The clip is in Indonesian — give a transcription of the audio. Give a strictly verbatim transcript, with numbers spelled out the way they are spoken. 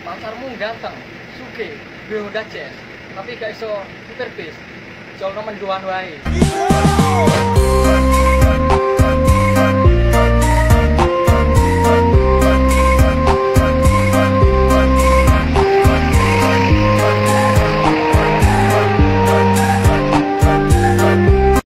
pacarmu ganteng, sugih, duwe Honda Jazz, tapi gak iso nyetir bis. Jauh nemen doan wae.